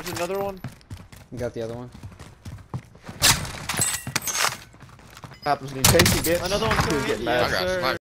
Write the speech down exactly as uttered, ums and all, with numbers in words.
There's another one. You got the other one. Happens when you chase, you bitch. Another one's You coming get in. mad. Yes, sir.